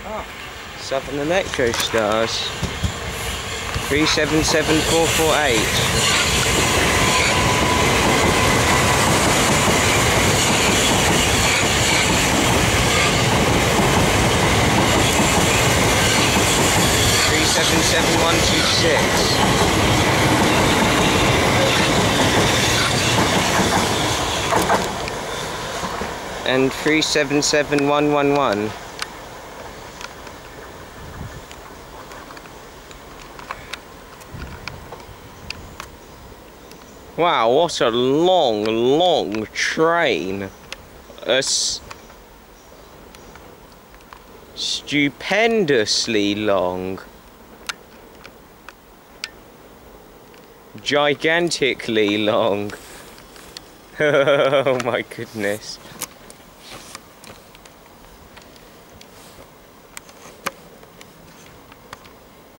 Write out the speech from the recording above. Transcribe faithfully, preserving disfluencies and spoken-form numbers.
Ah, Southern Electrostars. three seven seven four four eight. three seven seven one two six. And three seven seven one one one. Wow, what a long, long train. A s stupendously long. Gigantically long. Oh my goodness.